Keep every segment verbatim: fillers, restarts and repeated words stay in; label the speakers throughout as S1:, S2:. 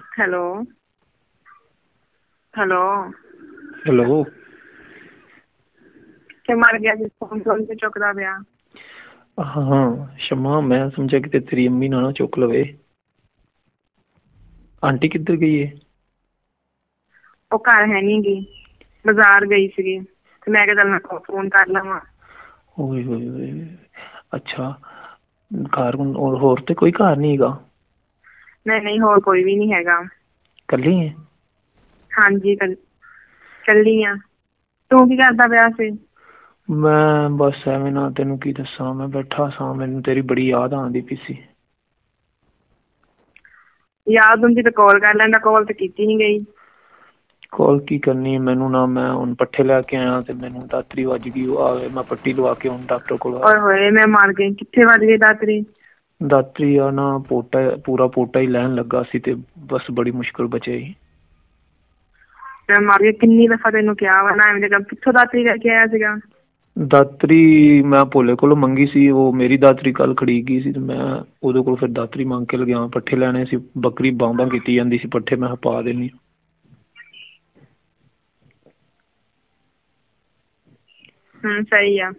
S1: Hello hello
S2: hello
S1: ਕਿ ਮਰ ਗਿਆ ਸੀ ਫੋਨ ਫੋਨ ਤੇ ਚੁੱਕਦਾ ਪਿਆ।
S2: ਹਾਂ ਸ਼ਮਾ, ਮੈਂ ਸਮਝਿਆ ਕਿਤੇ ਤੇਰੀ ਅੰਮੀ ਨਾ ਨਾ ਚੁੱਕ ਲਵੇ। ਆਂਟੀ ਕਿੱਧਰ ਗਈ ਏ?
S1: ਉਹ ਘਰ ਹੈ ਨੀ ਗੀ, ਬਾਜ਼ਾਰ ਗਈ ਸੀਗੀ ਤੇ ਮੈਂ ਕਿਹਾ ਚੱਲ ਮੈਂ ਫੋਨ ਕਰ ਲਵਾਂ।
S2: ਓਏ ਹੋਏ ਹੋਏ, ਅੱਛਾ ਘਰ ਹੋਰ ਤੇ ਕੋਈ ਘਰ ਨੀ ਹੈਗਾ?
S1: ਨਹੀਂ ਨਹੀਂ ਹੋਰ ਕੋਈ ਵੀ ਨੀ ਹੈਗਾ।
S2: ਕੱਲੀ ਏ?
S1: ਹਾਂਜੀ ਕੱਲ ਕੱਲੀ ਆ। ਤੂੰ ਕੀ ਕਰਦਾ ਪਿਆ ਸੀ?
S2: ਮੈਂ ਬਸ ਐਵੇਂ ਨਾ ਤੈਨੂੰ ਕੀ ਦੱਸਾਂ, ਮੈਂ ਬੈਠਾ ਸਾਂ, ਮੈਨੂੰ ਤੇਰੀ ਬੜੀ ਯਾਦ ਆਉਂਦੀ ਪਈ ਸੀ।
S1: ਯਾਦ ਹੁੰਦੀ ਤੇ ਕਾਲ ਕਰ ਲੈਂਦਾ, ਕਾਲ ਤੇ ਕੀਤੀ ਨੀ ਗਈ।
S2: ਕਾਲ ਕੀ ਕਰਨੀ, ਮੈਨੂੰ ਨਾ ਮੈਂ ਹੁਣ ਪੱਠੇ ਲੈ ਕੇ ਆਇਆ ਤੇ ਮੈਨੂੰ ਦਾਤਰੀ ਵੱਜ ਗਈ, ਆ ਮੈਂ ਪੱਟੀ ਲਵਾ ਕੇ ਹੁਣ ਡਾਕਟਰ ਕੋਲ ਆਇਆ।
S1: ਓਏ ਹੋਏ ਮੈਂ ਮਰ ਗਈ, ਕਿੱਥੇ ਵੱਜ ਗਈ ਦਾਤਰੀ?
S2: ਦਾਤਰੀ ਆ ਨਾ ਪੋਟਾ, ਪੂਰਾ ਪੋਟਾ ਹੀ ਲੈਣ ਲੱਗਾ ਸੀ ਤੇ ਬਸ ਬੜੀ ਮੁਸ਼ਕਿਲ ਬਚਿਆ ਹੀ।
S1: ਮੈਂ ਮਰ ਗਈ, ਕਿੰਨੀ ਦਫ਼ਾ ਤੈਨੂੰ ਕਿਹਾ ਵਾ ਨਾ ਐਵੇਂ ਜਗ੍ਹਾ, ਕਿੱਥੋਂ ਦਾਤਰੀ ਲੈ ਕੇ ਆਇਆ ਸੀਗਾ?
S2: ਦਾਤਰੀ ਮੈਂ ਭੋਲੇ ਕੋਲੋਂ ਮੰਗੀ ਸੀ, ਉਹ ਮੇਰੀ ਦਾਤਰੀ ਕੱਲ ਖੜੀ ਗਈ ਸੀ ਤੇ ਮੈਂ ਉਹਦੇ ਕੋਲ ਫਿਰ ਦਾਤਰੀ ਮੰਗ ਕੇ ਲਗਿਆ। ਪੱਠੇ ਲੈਣੇ ਸੀ, ਬੱਕਰੀ ਬਾਂ ਬਾਂ ਕੀਤੀ ਜਾਂਦੀ ਸੀ ਪੱਠੇ, ਮੈਂ ਪਾ ਦੇਣੀ।
S1: ਹਮ ਸਹੀ ਆ।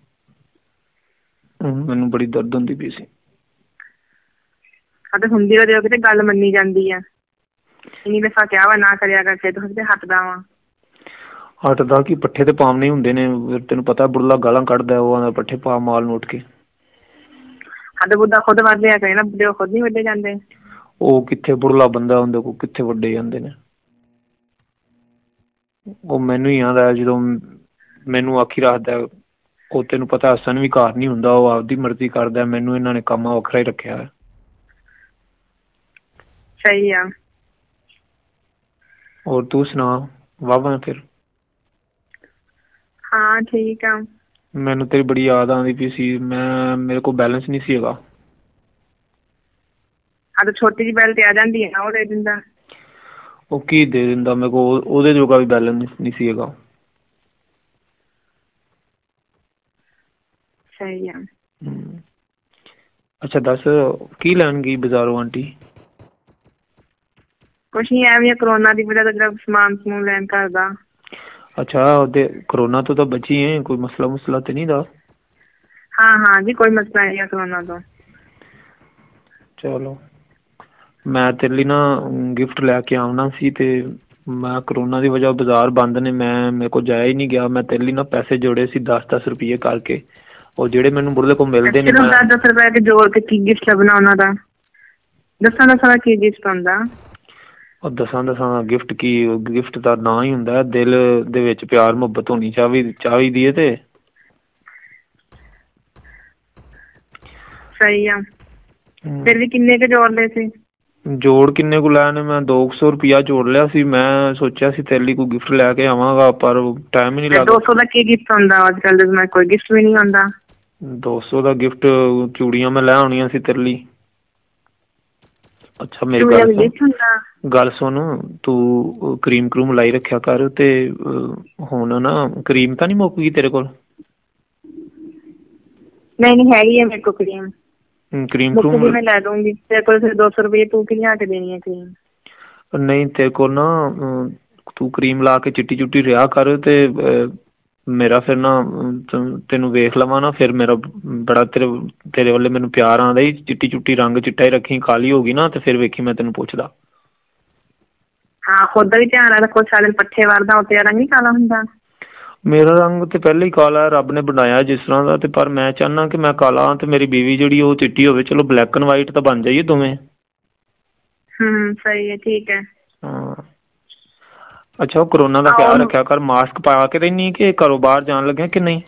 S2: ਮੈਨੂੰ ਬੜੀ ਦਰਦ ਹੁੰਦੀ ਪਈ ਸੀ।
S1: ਹਾਂ ਤੇ ਹੁੰਦੀ ਉਹਦੇ ਕਿਤੇ ਗੱਲ ਮੰਨੀ ਜਾਂਦੀ ਆ। ਇੰਨੀ ਦਫ਼ਾ ਕਿਹਾ ਵਾ ਨਾ ਕਰਿਆ ਕਰ, ਫਿਰ ਤੂੰ ਹੱਟਦਾ ਵਾ।
S2: ਹੱਟਦਾ ਕੀ, ਪੱਠੇ ਤੇ ਪਾਵਨੇ ਹੁੰਦੇ ਨੇ, ਤੈਨੂੰ ਪਤਾ ਬੁਢਲਾ ਗਾਲਾਂ ਕੱਢਦਾ, ਉਹ ਪੱਠੇ ਪਾ ਮਾਲ ਨੂੰ ਉੱਠ ਕੇ।
S1: ਸਾਡੇ ਬੁੱਢਾ ਖੁਦ ਵੱਢ ਲਿਆ ਕਰੇ ਨਾ, ਬੁੱਢੇ ਖੁਦ ਨੀ ਵੱਢੇ ਜਾਂਦੇ।
S2: ਉਹ ਕਿੱਥੇ ਬੁਢਲਾ ਬੰਦਾ, ਉਹਦੇ ਕੋਲ ਕਿੱਥੇ ਵੱਡੇ ਜਾਂਦੇ ਨੇ। ਉਹ ਮੈਨੂੰ ਹੀ ਯਾਦ ਆਇਆ ਜਦੋਂ ਮੈਨੂੰ ਆਖੀ ਰੱਖਦਾ, ਉਹ ਤੈਨੂੰ ਪਤਾ ਹਸਨ ਵੀ ਘਰ ਨੀ ਹੁੰਦਾ, ਉਹ ਆਪਦੀ ਮਰਜ਼ੀ ਕਰਦਾ, ਮੈਨੂੰ ਇਹਨਾਂ ਨੇ ਕੰਮ ਵੱਖਰਾ ਹੀ ਰੱਖਿਆ ਹੈ।
S1: ਸਹੀ ਆ।
S2: ਹੋਰ ਤੂੰ ਸੁਣਾ, ਵਾਹਵਾ ਫਿਰ?
S1: ਹਾਂ ਠੀਕ ਆ।
S2: ਮੈਨੂੰ ਤੇਰੀ ਬੜੀ ਯਾਦ ਆਉਂਦੀ ਪਈ ਸੀ, ਮੈਂ ਮੇਰੇ ਕੋਲ ਬੈਲੈਂਸ ਨਹੀਂ ਸੀ ਹੈਗਾ।
S1: ਹਾਂ ਤੇ ਛੋਟੀ ਜਿਹੀ ਬੈਲ ਤੇ ਆ ਜਾਂਦੀ ਹੈ ਨਾ, ਉਹ ਦੇ ਦਿੰਦਾ।
S2: ਉਹ ਕੀ ਦੇ ਦਿੰਦਾ, ਮੇਰੇ ਕੋਲ ਉਹਦੇ ਜੋਗਾ ਵੀ ਬੈਲੈਂਸ ਨਹੀਂ ਸੀ ਹੈਗਾ।
S1: ਸਹੀ ਆ।
S2: ਹਮ ਅੱਛਾ ਦੱਸ, ਕੀ ਲੈਣ ਗਈ ਬਾਜ਼ਾਰੋਂ ਆਂਟੀ?
S1: ਕੁਛ ਨੀ, ਐਵੇਂ ਕਰੋਨਾ ਦੀ ਵਜ੍ਹਾ ਤੋਂ ਸਮਾਨ ਸਮੂਨ ਲੈਣ ਘਰ ਦਾ।
S2: ਅੱਛਾ ਉਹਦੇ ਕਰੋਨਾ ਤੋਂ ਤਾਂ ਬਚੀ ਹੈ, ਕੋਈ ਮਸਲਾ ਮੁਸਲਾ ਤੇ ਨੀ ਦਾ?
S1: ਹਾਂ ਹਾਂ ਜੀ, ਕੋਈ ਮਸਲਾ ਨਹੀਂ ਕਰੋਨਾ ਤੋਂ।
S2: ਚਲੋ, ਮੈਂ ਤੇਰੇ ਲਈ ਨਾ ਗਿਫਟ ਲੈ ਕੇ ਆਉਣਾ ਸੀ ਤੇ ਮੈਂ ਕਰੋਨਾ ਦੀ ਵਜ੍ਹਾ ਬਾਜ਼ਾਰ ਬੰਦ ਨੇ, ਮੈਂ ਮੇਰੇ ਕੋਲ ਜਾਇਆ ਹੀ ਨਹੀਂ ਗਿਆ। ਮੈਂ ਤੇਰੇ ਲਈ ਨਾ ਪੈਸੇ ਜੋੜੇ ਸੀ ਦਸ ਦਸ ਰੁਪਈਏ ਕਰਕੇ, ਉਹ ਜਿਹੜੇ ਮੈਨੂੰ ਬੁਢਲੇ ਕੋਲ ਮਿਲਦੇ ਨੇ।
S1: ਸਿਰਫ
S2: ਮੈਂ
S1: ਦਸ ਦਸ ਰੁਪਏ ਕੇ ਜੋੜ ਕੇ ਕੀ ਗਿਫਟ ਲੱਭਣਾ ਉਹਨਾਂ ਦਾ? ਦਸਾਂ ਦਸਾਂ ਦਾ ਕੀ ਗਿਫਟ ਹੁੰਦਾ?
S2: ਉਹ ਦਸਾਂ ਦਸਾਂ ਦਾ ਗਿਫਟ ਕੀ, ਗਿਫਟ ਦਾ ਨਾਂ ਹੀ ਹੁੰਦਾ, ਦਿਲ ਦੇ ਵਿੱਚ ਪਿਆਰ ਮੁਹੱਬਤ ਹੋਣੀ ਚਾਹੀ ਚਾਹੀਦੀ ਹੈ ਤੇ
S1: ਸਹੀ ਆ, ਫਿਰ ਵੀ ਕਿੰਨੇ ਕੁ ਜੋੜ ਲਏ ਸੀ?
S2: ਜੋੜ ਕਿੰਨੇ ਕੁ ਲੈ ਨੇ, ਮੈਂ ਦੋ ਕੁ ਸੌ ਰੁਪਇਆ ਜੋੜ ਲਿਆ ਸੀ। ਮੈਂ ਸੋਚਿਆ ਸੀ ਤੇਰੇ ਲਈ ਕੋਈ ਗਿਫਟ ਲੈ ਕੇ ਆਵਾਂਗਾ, ਪਰ ਟਾਈਮ ਹੀ ਨਹੀਂ
S1: ਦੋ
S2: ਲੱਗਾ।
S1: ਸੌ ਦਾ ਕੀ ਗਿਫਟ ਹੁੰਦਾ ਅੱਜ ਕੱਲ, ਮੈਂ ਕੋਈ ਗਿਫਟ ਵੀ ਨੀ ਆਉਂਦਾ।
S2: ਦੋ ਸੌ ਦਾ ਗਿਫਟ, ਚੂੜੀਆਂ ਮੈਂ ਲੈ ਆਉਣੀਆਂ ਸੀ ਤੇਰੇ ਲਈ। ਅੱਛਾ ਮੇਰੀ
S1: ਚੂੜੀਆਂ
S2: ਗੱਲ
S1: ਦਾ
S2: ਸੁਣ,
S1: ਗਿਫਟ ਹੁੰਦਾ?
S2: ਗੱਲ ਸੁਣ, ਤੂੰ ਕਰੀਮ ਕਰੂਮ ਲਾਈ ਰੱਖਿਆ ਕਰ ਤੇ ਹੁਣ ਨਾ ਕਰੀਮ ਤਾਂ ਨੀ ਮੁੱਕ ਗਈ ਤੇਰੇ ਕੋਲ?
S1: ਨਹੀਂ ਨਹੀਂ ਹੈਗੀ ਆ ਮੇਰੇ ਕੋਲ ਕਰੀਮ,
S2: ਕਰੀਮ
S1: ਮੁੱਕੂਗੀ
S2: ਕਰੂਮ
S1: ਮੈਂ ਲੈ ਦਊਂਗੀ। ਤੇਰੇ ਕੋਲ ਫਿਰ ਦੋ ਸੌ ਰੁਪਏ ਤੂੰ ਕੀ ਲਿਆ ਕੇ ਦੇਣੀ ਹੈ ਕਰੀਮ?
S2: ਨਹੀਂ ਤੇਰੇ ਕੋਲ ਨਾ, ਤੂੰ ਕਰੀਮ ਲਾ ਕੇ ਚਿੱਟੀ ਚੁੱਟੀ ਰਿਹਾ ਕਰ ਤੇ ਮੇਰਾ ਫਿਰ ਨਾ ਤੈਨੂੰ ਵੇਖ ਲਵਾਂ ਨਾ, ਫਿਰ ਮੇਰਾ ਬੜਾ ਤੇਰੇ ਤੇਰੇ ਵੱਲੇ ਮੈਨੂੰ ਪਿਆਰ ਆਉਂਦਾ ਹੀ। ਚਿੱਟੀ ਚੁੱਟੀ ਰੰਗ ਚਿੱਟਾ ਹੀ ਰੱਖੀ, ਕਾਲੀ ਹੋ ਗਈ ਨਾ ਤੇ ਫਿਰ ਵੇਖੀ ਮੈਂ ਤੈਨੂੰ ਪੁੱਛਦਾ।
S1: ਹਾਂ ਖੁਦ ਦਾ ਵੀ ਧਿਆਨ ਰੱਖੋ, ਸਾਰੇ ਪੱਠੇ ਵਰਦਾ, ਉਹ ਤੇਰਾ ਰੰਗ ਨੀ ਕਾਲਾ ਹੁੰਦਾ।
S2: ਮੇਰਾ ਰੰਗ ਤੇ ਪਹਿਲਾਂ ਹੀ ਕਾਲਾ, ਰੱਬ ਨੇ ਬਣਾਇਆ ਜਿਸ ਤਰ੍ਹਾਂ ਦਾ, ਤੇ ਪਰ ਮੈਂ ਚਾਹੁੰਦਾ ਕਿ ਮੈਂ ਕਾਲਾ ਤੇ ਮੇਰੀ ਬੀਵੀ ਜਿਹੜੀ ਉਹ ਚਿੱਟੀ ਹੋਵੇ। ਚਲੋ ਬਲੈਕ ਐਂਡ ਵਾਈਟ ਤਾਂ ਬਣ ਜਾਈਏ ਦੋਵੇਂ।
S1: ਹਮ ਸਹੀ ਹੈ, ਠੀਕ ਹੈ।
S2: ਹਾਂ ਅੱਛਾ, ਉਹ ਕਰੋਨਾ ਦਾ
S1: ਆਹੋ
S2: ਖਿਆਲ
S1: ਉਹਨੂੰ
S2: ਰੱਖਿਆ ਕਰ, ਮਾਸਕ ਪਾ ਕੇ ਰਹਿਨੀ ਕਿ ਘਰੋਂ ਬਾਹਰ ਜਾਣ ਲੱਗਿਆ ਕਿ ਨਹੀਂ?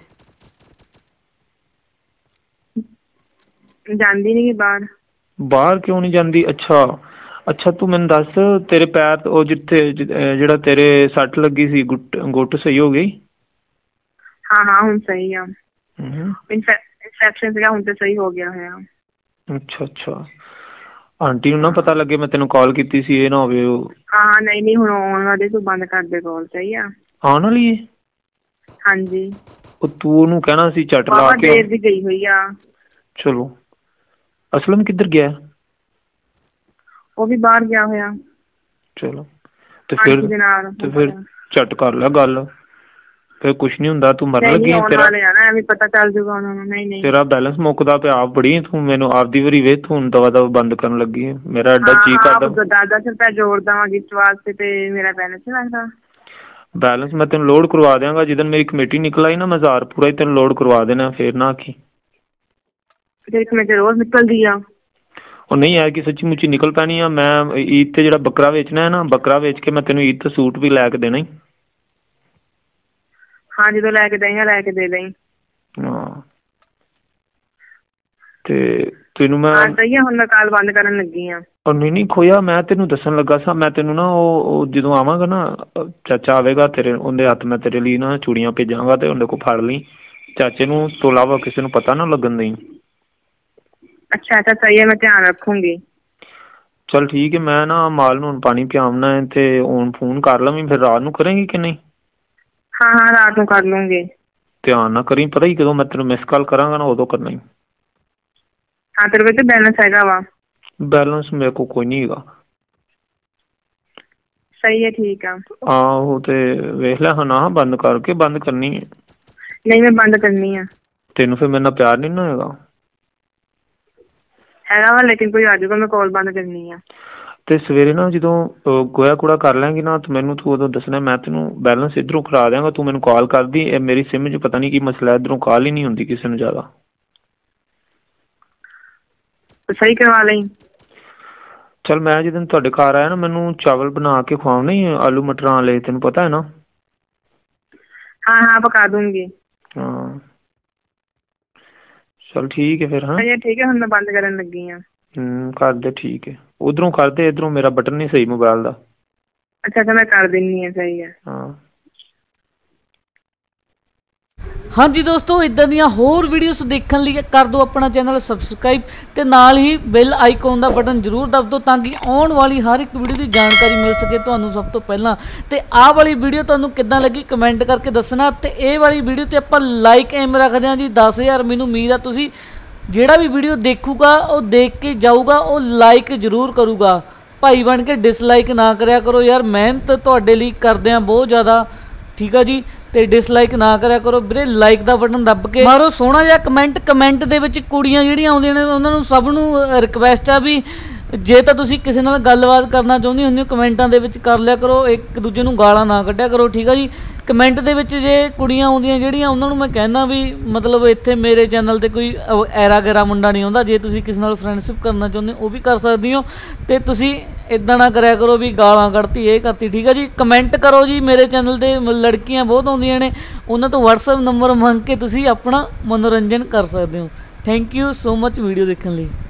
S1: ਜਾਂਦੀ ਨੀ ਬਾਹਰ।
S2: ਬਾਹਰ ਕਿਉਂ ਨੀ ਜਾਂਦੀ? ਅੱਛਾ ਅੱਛਾ ਤੂੰ ਮੈਨੂੰ ਦੱਸ, ਤੇਰੇ ਪੈਰ ਉਹ ਜਿੱਥੇ ਜਿਹੜਾ ਤੇਰੇ ਸੱਟ ਲੱਗੀ ਸੀ, ਗੁੱਟ ਗੁੱਟ ਸਹੀ ਹੋ ਗਈ?
S1: ਹਾਂ ਹਾਂ ਹੁਣ ਸਹੀ ਆ,
S2: ਹਮ
S1: ਇਨਫੈਕਸ਼ਨ ਸੀਗਾ, ਹੁਣ ਤੇ ਸਹੀ ਹੋ ਗਿਆ ਹੋਇਆ।
S2: ਅੱਛਾ ਅੱਛਾ, ਆਂਟੀ ਨੂੰ ਨਾ
S1: ਹਾਂ
S2: ਪਤਾ ਲੱਗੇ ਮੈਂ ਤੈਨੂੰ ਕਾਲ ਕੀਤੀ ਸੀ, ਇਹ ਨਾ ਹੋਵੇ ਉਹ
S1: ਹਾਂ ਨਹੀਂ ਨਹੀਂ ਹੁਣ ਆਉਣ ਵਾਲੇ, ਤੂੰ ਬੰਦ ਕਰਦੇ ਕਾਲ, ਸਹੀ ਆ।
S2: ਆਉਣ ਵਾਲੀ ਹੈ?
S1: ਹਾਂਜੀ
S2: ਉਹ ਤੂੰ ਉਹਨੂੰ ਕਹਿਣਾ ਸੀ ਝੱਟ ਲਾ
S1: ਵਾਹਵਾ
S2: ਕੇ ਆ।
S1: ਦੇਰ ਦੀ ਗਈ ਹੋਈ ਆ।
S2: ਚਲੋ, ਅਸਲਮ ਕਿੱਧਰ ਗਿਆ?
S1: ਉਹ ਵੀ ਬਾਹਰ ਗਿਆ ਹੋਇਆ।
S2: ਚਲੋ ਤੇ ਫਿਰ
S1: ਆਂਟੀ ਦੇ ਨਾਲ
S2: ਤੇ ਫਿਰ ਝਟ ਕਰ ਲੈ ਗੱਲ, ਫਿਰ ਕੁਛ ਨਹੀਂ ਹੁੰਦਾ। ਤੂੰ ਮਰਨ ਲੱਗੀ
S1: ਤੇਰਾ ਐਵੇਂ ਪਤਾ ਚੱਲ ਜੂਗਾ ਉਹਨਾਂ ਨੂੰ। ਨਹੀਂ ਨਹੀਂ
S2: ਤੇਰਾ ਬੈਲੈਂਸ ਮੁੱਕਦਾ ਪਿਆ ਆਪ ਬੜੀ, ਤੂੰ ਮੈਨੂੰ ਆਪਦੀ ਵਾਰੀ ਵੇ ਤੂੰ ਦਵਾ ਦਵਾ ਬੰਦ ਕਰਨ ਲੱਗੀ ਹੈ। ਮੇਰਾ ਐਡਾ ਜੀ ਕਰਦਾ
S1: ਦਸ ਦਸ ਰੁਪਏ ਜੋੜ ਦੇਵਾਂ ਗਿਫਟ ਵਾਸਤੇ ਤੇ ਮੇਰਾ ਬੈਲੈਂਸ ਨਹੀਂ ਲੱਗਦਾ।
S2: ਬੈਲੈਂਸ ਮੈਂ ਤੈਨੂੰ ਲੋਡ ਕਰਵਾ ਦਿਆਂਗਾ, ਜਿੱਦਣ ਮੇਰੀ ਕਮੇਟੀ ਨਿਕਲ ਆਈ ਨਾ ਮੈਂ ਹਜ਼ਾਰ ਪੂਰਾ ਹੀ ਤੈਨੂੰ ਲੋਡ ਕਰਵਾ ਦੇਣਾ। ਫਿਰ ਨਾ ਆਖੀ
S1: ਕਮੇਟੀ ਰੋਜ਼ ਨਿਕਲਦੀ ਆ।
S2: ਉਹ ਨਹੀਂ ਹੈ ਕਿ ਸੱਚੀ ਮੁੱਚੀ ਨਿਕਲ ਪੈਣੀ ਆ। ਮੈਂ ਈਦ ਤੇ ਜਿਹੜਾ ਬੱਕਰਾ ਵੇਚਣਾ ਹੈ ਨਾ, ਬੱਕਰਾ ਵੇਚ ਕੇ ਮੈਂ ਤੈਨੂੰ ਈਦ ਤੇ ਸੂਟ ਵੀ ਲੈ ਕੇ ਦੇਣਾ ਹੀ।
S1: ਹਾਂ ਜਦੋਂ ਲੈ ਕੇ ਦੇਂਗਾ ਲੈ ਕੇ ਦੇ ਦੇਈਂ।
S2: ਹਾਂ ਤੇ ਤੈਨੂੰ ਮੈਂ
S1: ਹੁਣ ਮੈਂ ਕਾਲ ਬੰਦ ਕਰਨ ਲੱਗੀ ਆ।
S2: ਉਹ ਨਹੀਂ ਨਹੀਂ ਖੋਇਆ, ਮੈਂ ਤੈਨੂੰ ਦੱਸਣ ਲੱਗਾ ਸਾਂ। ਮੈਂ ਤੈਨੂੰ ਨਾ ਉਹ ਜਦੋਂ ਆਵਾਂਗਾ ਨਾ, ਚਾਚਾ ਆਵੇਗਾ ਤੇਰੇ, ਉਹਦੇ ਹੱਥ ਮੈਂ ਤੇਰੇ ਲਈ ਨਾ ਚੂੜੀਆਂ ਭੇਜਾਂਗਾ ਤੇ ਉਹਦੇ ਕੋਲ ਫੜ ਲਈ। ਚਾਚੇ ਨੂੰ ਤੋਂ ਇਲਾਵਾ ਕਿਸੇ ਨੂੰ ਪਤਾ ਨਾ ਲੱਗਣ ਦੇਈਂ।
S1: ਅੱਛਾ ਅੱਛਾ ਸਹੀ ਹੈ, ਮੈਂ ਧਿਆਨ ਰੱਖੂੰਗੀ।
S2: ਚਲ ਠੀਕ ਹੈ। ਮੈਂ ਨਾ ਮਾਲ ਨੂੰ ਹੁਣ ਪਾਣੀ ਪਿਆਉਣਾ ਹੈ ਤੇ ਹੁਣ ਫੋਨ ਕਰ ਲਵੀਂ, ਫਿਰ ਰਾਤ ਨੂੰ ਕਰੇਂਗੀ ਕਿ ਨਹੀਂ?
S1: ਹਾਂ ਹਾਂ ਰਾਤ ਨੂੰ ਕਰ ਲੂੰਗੀ।
S2: ਧਿਆਨ ਨਾ ਕਰੀ, ਪਤਾ ਹੀ ਕਦੋਂ ਮੈਂ ਤੈਨੂੰ ਮਿਸ ਕਾਲ ਕਰਾਂਗਾ ਨਾ ਉਦੋਂ ਕਰਨਾ ਹੀ।
S1: ਹਾਂ ਤੇਰੇ ਕੋਲ ਬੈਲੈਂਸ ਹੈਗਾ ਵਾ?
S2: ਬੈਲੈਂਸ ਮੇਰੇ ਕੋਲ ਕੋਈ ਨਹੀਂ ਹੈਗਾ।
S1: ਸਹੀ ਹੈ ਠੀਕ ਆ।
S2: ਆਹੋ ਤੇ ਵੇਖ ਲੈ ਹੁਣ ਆਹ ਬੰਦ ਕਰਕੇ ਬੰਦ ਕਰਨੀ ਹੈ।
S1: ਨਹੀਂ ਮੈਂ ਬੰਦ ਕਰਨੀ ਆ।
S2: ਤੈਨੂੰ ਫਿਰ ਮੇਰੇ ਨਾਲ ਪਿਆਰ ਨਹੀਂ ਨਾ ਹੈਗਾ?
S1: ਹੈਗਾ ਵਾ ਲੇਕਿਨ ਕੋਈ ਆ ਜਾਊਗਾ, ਮੈਂ ਕਾਲ ਬੰਦ ਕਰਨੀ ਆ।
S2: ਤੇ ਸਵੇਰੇ ਨਾ ਜਦੋਂ ਗੋਇਆ ਕੂੜਾ ਕਰ ਲੈਂਗੀ ਨਾ ਤੇ ਮੈਨੂੰ ਤੂੰ ਉਦੋਂ ਦੱਸਣਾ। ਮੈਂ ਤੈਨੂੰ ਬੈਲੈਂਸ ਇੱਧਰੋਂ ਕਰਾ ਦਿਆਂਗਾ, ਤੂੰ ਮੈਨੂੰ ਕਾਲ ਕਰਦੀ। ਇਹ ਮੇਰੀ ਸਿਮ 'ਚ ਪਤਾ ਨਹੀਂ ਕੀ ਮਸਲਾ, ਇੱਧਰੋਂ ਕਾਲ ਹੀ ਨਹੀਂ ਹੁੰਦੀ ਕਿਸੇ ਨੂੰ ਜ਼ਿਆਦਾ।
S1: ਸਹੀ ਕਰਵਾ ਲਈ।
S2: ਚਲ ਮੈਂ ਜਦੋਂ ਤੁਹਾਡੇ ਘਰ ਆਇਆ ਨਾ, ਮੈਨੂੰ ਚਾਵਲ ਬਣਾ ਕੇ ਖਵਾਉਣੇ ਆਲੂ ਮਟਰਾਂ ਵਾਲੇ, ਤੈਨੂੰ ਪਤਾ ਹੈ ਨਾ?
S1: ਹਾਂ ਹਾਂ ਪਕਾ ਦੂੰਗੀ।
S2: ਹਾਂ ਚਲ ਠੀਕ ਹੈ ਫਿਰ। ਹਾਂ
S1: ਠੀਕ ਹੈ ਹੁਣ ਮੈਂ ਬੰਦ ਕਰਨ ਲੱਗੀ ਆ।
S2: ਹਮ ਕਰ ਦੇ ਠੀਕ ਹੈ। ਉਧਰੋਂ ਕਰਦੇ, ਇੱਧਰੋਂ ਮੇਰਾ ਬਟਨ ਨਹੀਂ ਸਹੀ ਮੋਬਾਇਲ ਦਾ।
S1: ਅੱਛਾ ਅੱਛਾ ਮੈਂ ਕਰ ਦਿੰਦੀ ਹਾਂ। ਸਹੀ ਹੈ।
S2: ਹਾਂ
S3: ਹਾਂਜੀ ਦੋਸਤੋ, ਇੱਦਾਂ ਦੀਆਂ ਹੋਰ ਵੀਡੀਓਜ਼ ਦੇਖਣ ਲਈ ਕਰ ਦਿਓ ਆਪਣਾ ਚੈਨਲ ਸਬਸਕ੍ਰਾਈਬ ਤੇ ਨਾਲ ਹੀ ਬੈਲ ਆਈਕਨ ਦਾ ਬਟਨ ਜ਼ਰੂਰ ਦਬ ਦਿਓ ਤਾਂ ਕਿ ਆਉਣ ਵਾਲੀ ਹਰ ਇੱਕ ਵੀਡੀਓ ਦੀ ਜਾਣਕਾਰੀ ਮਿਲ ਸਕੇ ਤੁਹਾਨੂੰ ਸਭ ਤੋਂ ਪਹਿਲਾਂ। ਤੇ ਆਹ ਵਾਲੀ ਵੀਡੀਓ ਤੁਹਾਨੂੰ ਕਿੱਦਾਂ ਲੱਗੀ ਕਮੈਂਟ ਕਰਕੇ ਦੱਸਣਾ। ਤੇ ਇਹ ਵਾਲੀ ਵੀਡੀਓ ਤੇ ਆਪਾਂ ਲਾਈਕ ਐਮ ਰੱਖਦੇ ਹਾਂ ਜੀ ਦਸ ਹਜ਼ਾਰ। ਮੈਨੂੰ ਉਮੀਦ ਆ ਤੁਸੀਂ ਜਿਹੜਾ ਵੀ ਵੀਡੀਓ ਦੇਖੂਗਾ ਉਹ ਦੇਖ ਕੇ ਜਾਊਗਾ ਉਹ ਲਾਈਕ ਜ਼ਰੂਰ ਕਰੂਗਾ। ਭਾਈ ਬਣ ਕੇ ਡਿਸਲਾਈਕ ਨਾ ਕਰਿਆ ਕਰੋ ਯਾਰ, ਮਿਹਨਤ ਤੁਹਾਡੇ ਲਈ ਕਰਦੇ ਹਾਂ ਬਹੁਤ ਜ਼ਿਆਦਾ, ਠੀਕ ਆ ਜੀ। ਤੇ ਡਿਸਲਾਈਕ ਨਾ ਕਰਿਆ ਕਰੋ ਵੀਰੇ, ਲਾਈਕ ਦਾ ਬਟਨ ਦੱਬ ਕੇ ਮਾਰੋ ਸੋਹਣਾ ਜਿਹਾ ਕਮੈਂਟ। ਕਮੈਂਟ ਦੇ ਵਿੱਚ ਕੁੜੀਆਂ ਜਿਹੜੀਆਂ ਆਉਂਦੀਆਂ ਨੇ ਉਹਨਾਂ ਨੂੰ ਸਭ ਨੂੰ ਰਿਕਵੈਸਟ ਆ ਵੀ ਜੇ ਤਾਂ ਤੁਸੀਂ ਕਿਸੇ ਨਾਲ ਗੱਲਬਾਤ ਕਰਨਾ ਚਾਹੁੰਦੇ ਹੁੰਦੇ ਹੋ ਕਮੈਂਟਾਂ ਦੇ ਵਿੱਚ ਕਰ ਲਿਆ ਕਰੋ, ਇੱਕ ਦੂਜੇ ਨੂੰ ਗਾਲਾਂ ਨਾ ਕੱਢਿਆ ਕਰੋ, ਠੀਕ ਆ ਜੀ। ਕਮੈਂਟ ਦੇ ਵਿੱਚ ਜੇ ਕੁੜੀਆਂ ਆਉਂਦੀਆਂ ਜਿਹੜੀਆਂ ਉਹਨਾਂ ਨੂੰ ਮੈਂ ਕਹਿੰਦਾ ਵੀ ਮਤਲਬ ਇੱਥੇ ਮੇਰੇ ਚੈਨਲ 'ਤੇ ਕੋਈ ਐਰਾ ਗੈਰਾ ਮੁੰਡਾ ਨਹੀਂ ਆਉਂਦਾ। ਜੇ ਤੁਸੀਂ ਕਿਸੇ ਨਾਲ ਫਰੈਂਡਸ਼ਿਪ ਕਰਨਾ ਚਾਹੁੰਦੇ ਹੋ ਉਹ ਵੀ ਕਰ ਸਕਦੇ ਹੋ। ਅਤੇ ਤੁਸੀਂ ਇੱਦਾਂ ਨਾ ਕਰਿਆ ਕਰੋ ਵੀ ਗਾਲਾਂ ਕੱਢਤੀ ਇਹ ਕਰਤੀ, ਠੀਕ ਆ ਜੀ। ਕਮੈਂਟ ਕਰੋ ਜੀ। ਮੇਰੇ ਚੈਨਲ 'ਤੇ ਲੜਕੀਆਂ ਬਹੁਤ ਆਉਂਦੀਆਂ ਨੇ, ਉਹਨਾਂ ਤੋਂ ਵਟਸਐਪ ਨੰਬਰ ਮੰਗ ਕੇ ਤੁਸੀਂ ਆਪਣਾ ਮਨੋਰੰਜਨ ਕਰ ਸਕਦੇ ਹੋ। Thank you so much video ਦੇਖਣ ਲਈ।